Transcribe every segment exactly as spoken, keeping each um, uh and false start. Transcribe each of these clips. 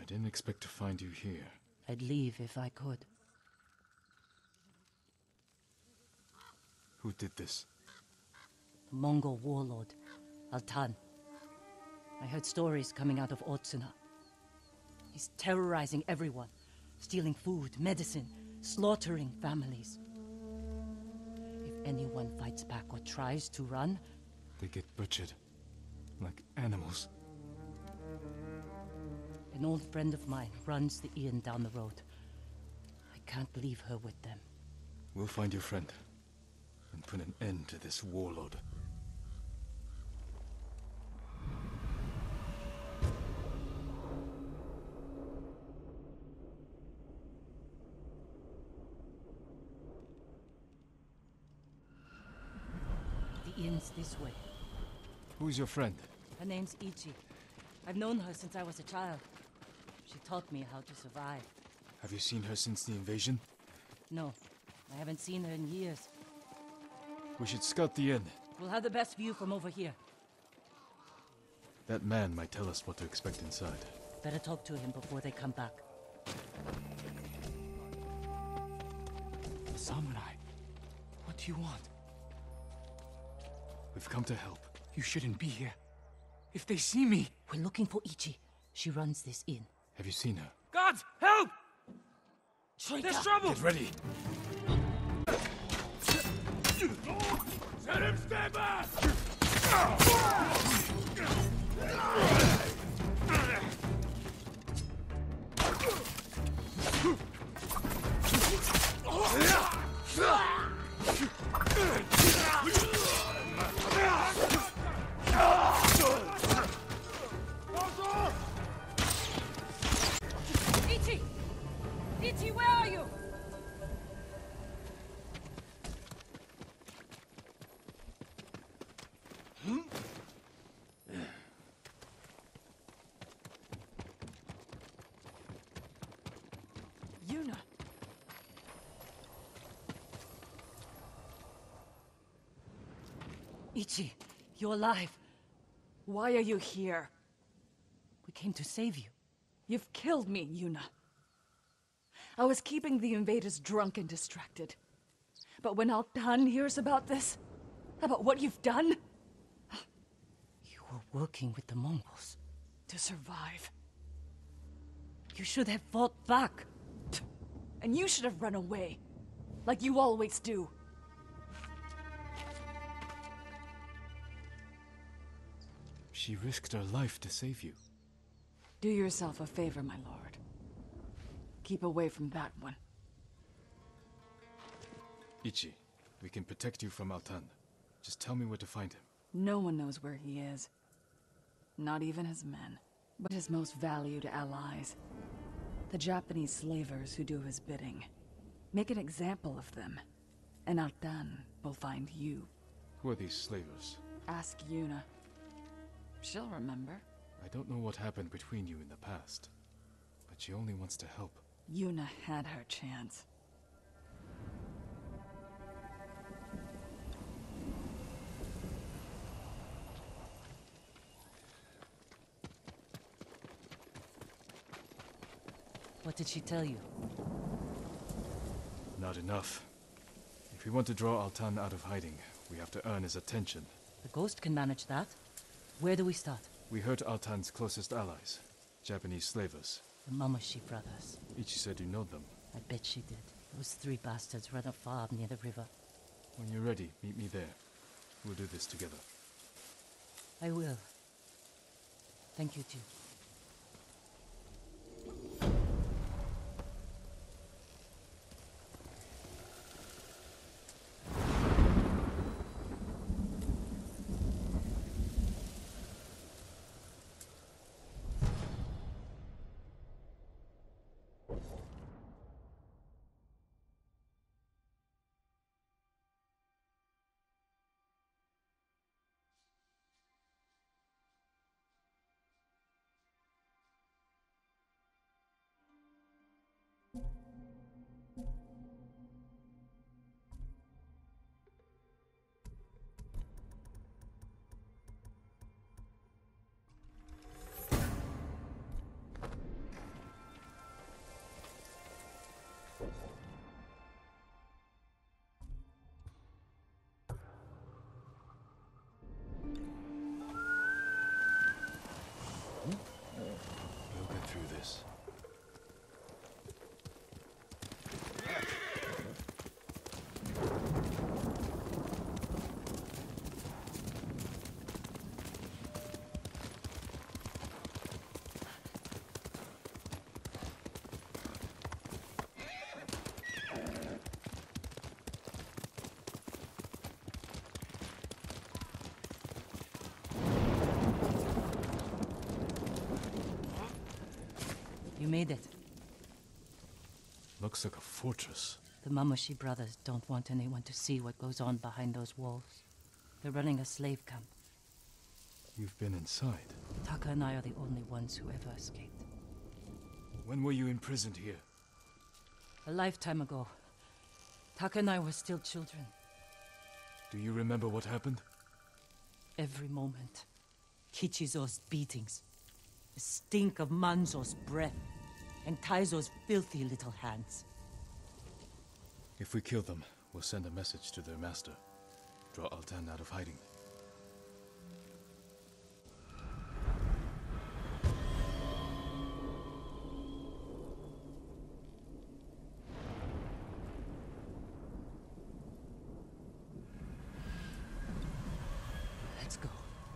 didn't expect to find you here. I'd leave if I could. Who did this? A Mongol warlord, Altan. I heard stories coming out of Otsuna. He's terrorizing everyone, stealing food, medicine, slaughtering families. If anyone fights back or tries to run, They get butchered. Like animals. an old friend of mine runs the inn down the road. I can't leave her with them. We'll find your friend. And put an end to this warlord. The inn's this way. Who's your friend? Her name's Ichi. I've known her since I was a child. She taught me how to survive. Have you seen her since the invasion? No, I haven't seen her in years. We should scout the inn. We'll have the best view from over here. That man might tell us what to expect inside. Better talk to him before they come back. Samurai, what do you want? We've come to help. You shouldn't be here. If they see me... We're looking for Ichi. She runs this inn. Have you seen her? Gods, help! Troika! There's trouble! Get ready! Let him stay back! Ichi! Ichi, where are you? Yuna. Ichi, you're alive. Why are you here? We came to save you. You've killed me, Yuna. I was keeping the invaders drunk and distracted. But when Altan hears about this, about what you've done, You were working with the Mongols. to survive. You should have fought back. And you should have run away, like you always do. She risked her life to save you. Do yourself a favor, my lord. Keep away from that one. Ichi, we can protect you from Altan. Just tell me where to find him. No one knows where he is. Not even his men. But his most valued allies. The Japanese slavers who do his bidding. Make an example of them. And Altan will find you. Who are these slavers? Ask Yuna. She'll remember. I don't know what happened between you in the past. But she only wants to help. Yuna had her chance. What did she tell you? Not enough. If we want to draw Altan out of hiding, we have to earn his attention. The ghost can manage that. Where do we start? We hurt Altan's closest allies, Japanese slavers. The Mamushi brothers. Ichi said you know them. I bet she did. Those three bastards run a farm near the river. When you're ready, meet me there. We'll do this together. I will. Thank you, too. made it. Looks like a fortress. The Mamushi brothers don't want anyone to see what goes on behind those walls. They're running a slave camp. You've been inside. Taka and I are the only ones who ever escaped. When were you imprisoned here? A lifetime ago. Taka and I were still children. Do you remember what happened? Every moment. Kichizo's beatings. The stink of Manzo's breath. And Taizo's filthy little hands. If we kill them, we'll send a message to their master. Draw Altan out of hiding. Let's go.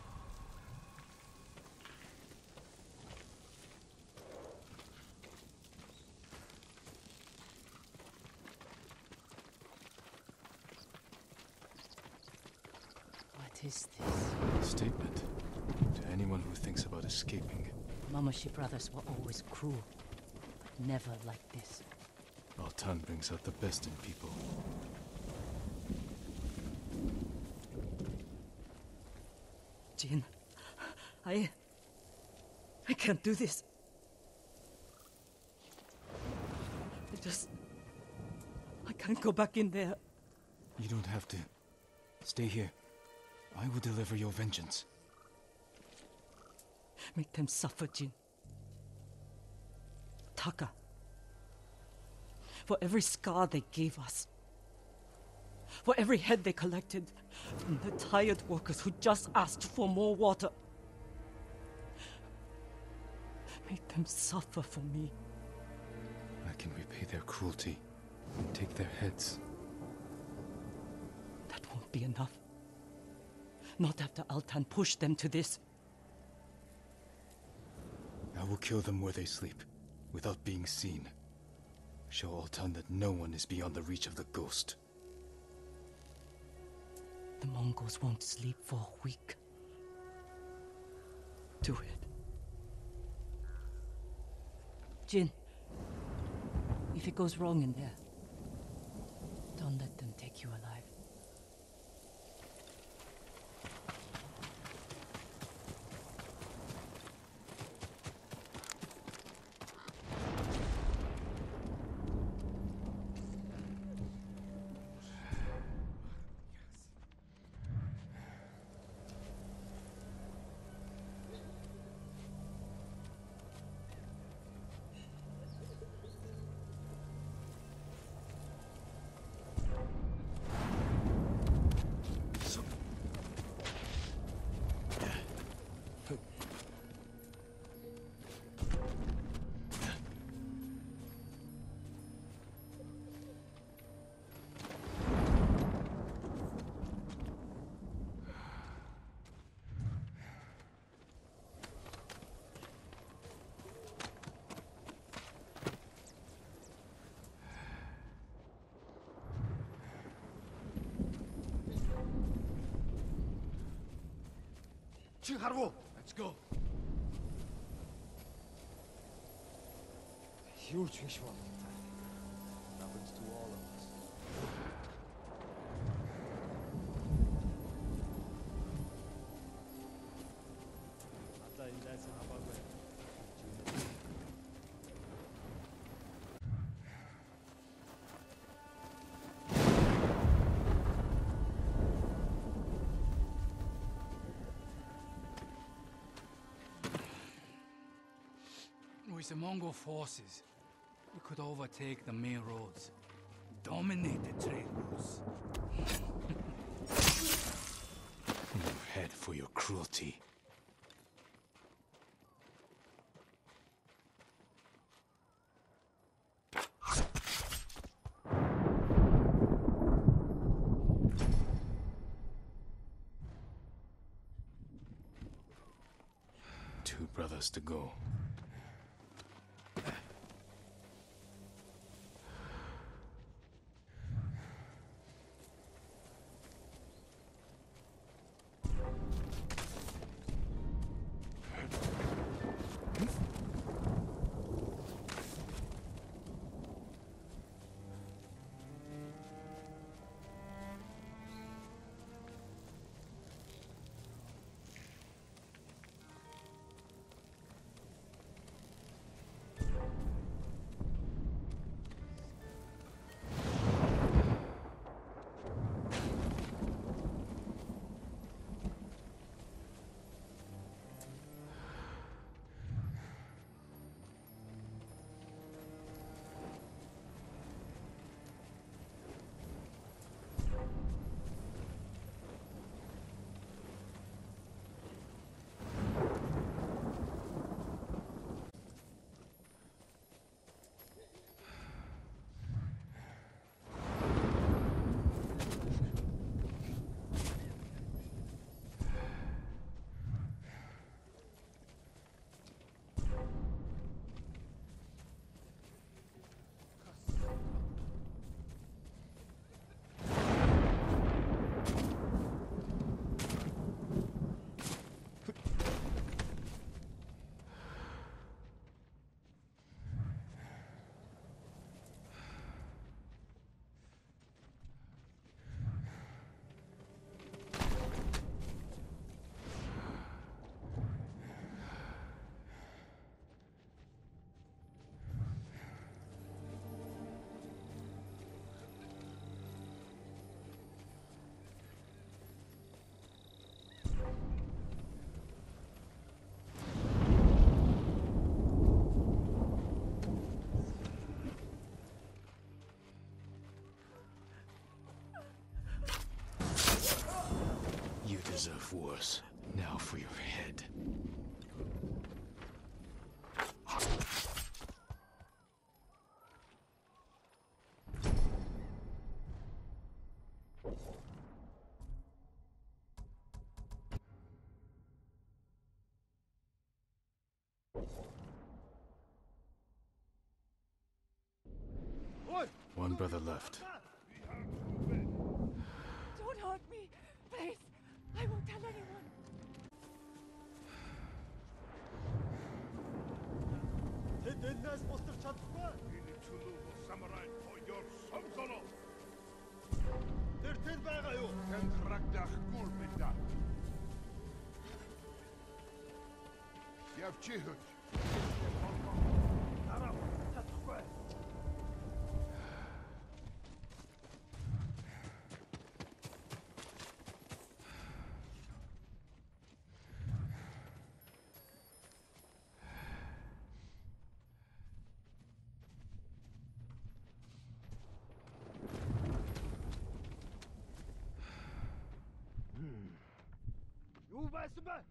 What is this? A statement to anyone who thinks about escaping. Mamushi brothers were always cruel, but never like this. Altan brings out the best in people. Jin, I... I can't do this. I just... I can't go back in there. You don't have to. Stay here. I will deliver your vengeance. Make them suffer, Jin. Taka. For every scar they gave us. For every head they collected from the tired workers who just asked for more water. Make them suffer for me. I can repay their cruelty and take their heads. That won't be enough. Not after Altan pushed them to this. I will kill them where they sleep, without being seen. Show Altan that no one is beyond the reach of the ghost. The Mongols won't sleep for a week. Do it. Jin, if it goes wrong in there, don't let them take you alive. Let's go. Huge visual. Happens to all of us. With the Mongol forces, we could overtake the main roads, dominate the trade routes. No head for your cruelty. Two brothers to go. One brother left. Don't hurt me, please. I won't tell anyone. Тэд энэс босдож чадахгүй. Энэ чулуу самурай хоёр самсоно. Тэр тэнд байгаа юу? Контрактах гурбида. Явчихж. Дараа чадахгүй. Юу байсан бэ?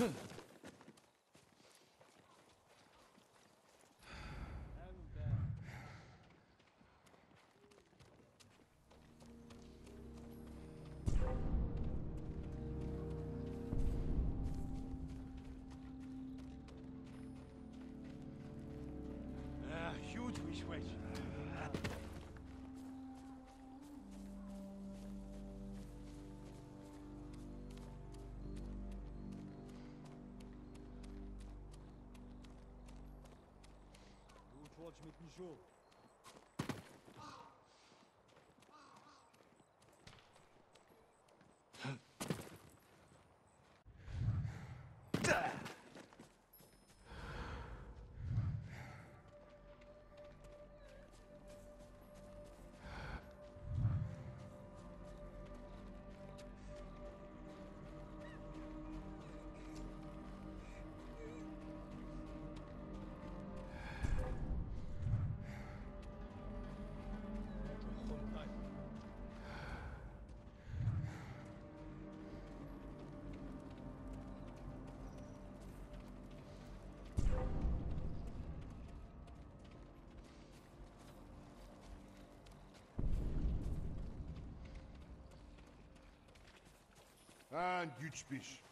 Ah, huge wish wait. Du tolls mit dem Schuh. Aan güçbiş.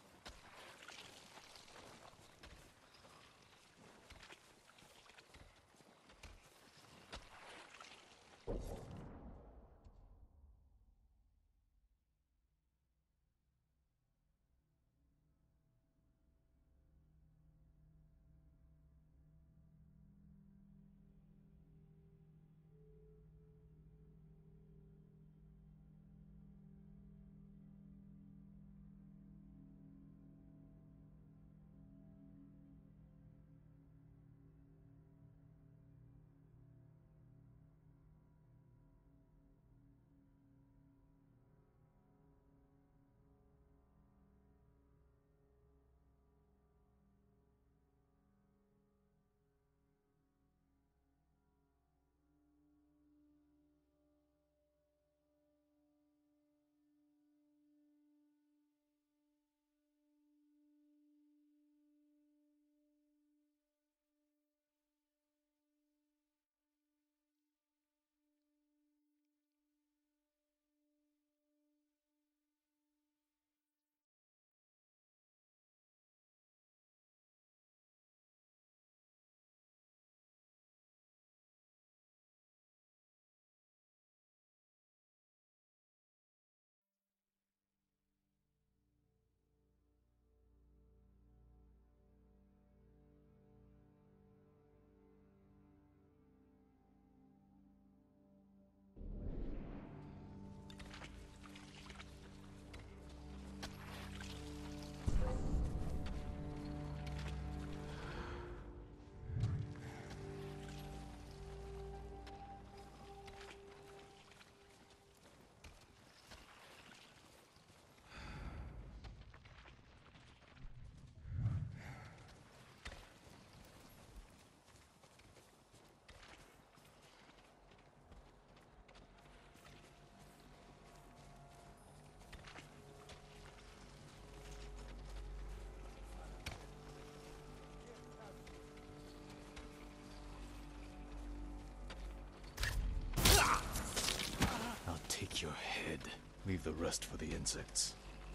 Take your head. Leave the rest for the insects.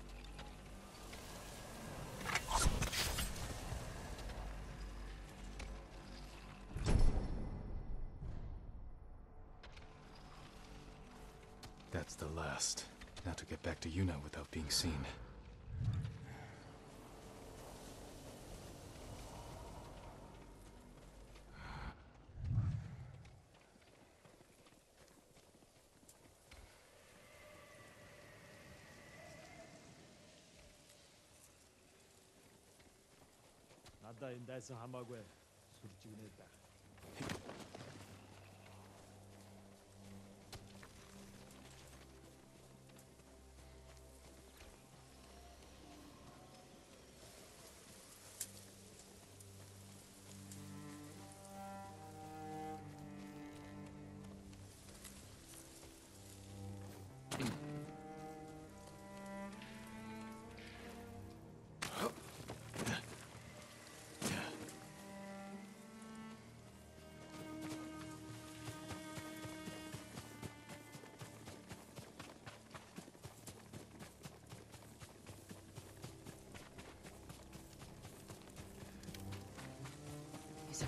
That's the last. Now to get back to Yuna without being seen. 나다 인다에서 하마고에 술집이냈다.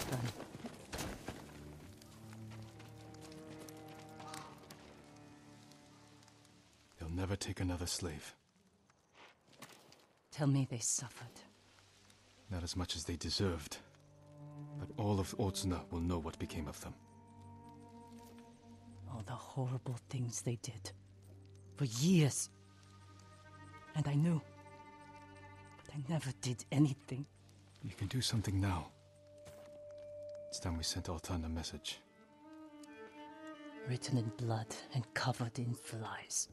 Done. They'll never take another slave. Tell me they suffered. Not as much as they deserved. But all of Ortsuna will know what became of them. All the horrible things they did. For years. And I knew. But I never did anything. You can do something now. It's time we sent Altan a message. Written in blood and covered in flies.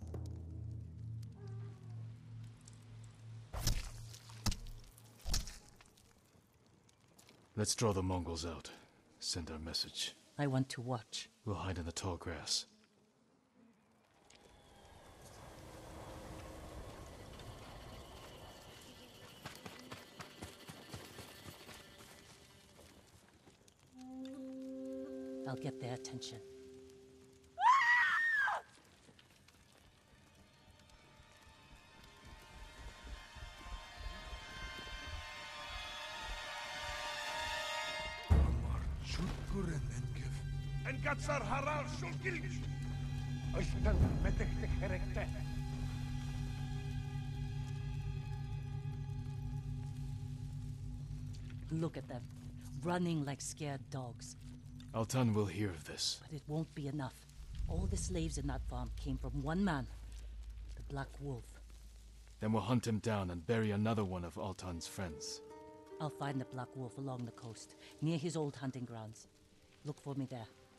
Let's draw the Mongols out. Send our message. I want to watch. We'll hide in the tall grass. I'll get their attention. En katsar harar shulkilch. Oistan metekte gerekte. Look at them, running like scared dogs. Altan will hear of this. But it won't be enough. All the slaves in that farm came from one man, the Black Wolf. Then we'll hunt him down and bury another one of Altan's friends. I'll find the Black Wolf along the coast, near his old hunting grounds. Look for me there.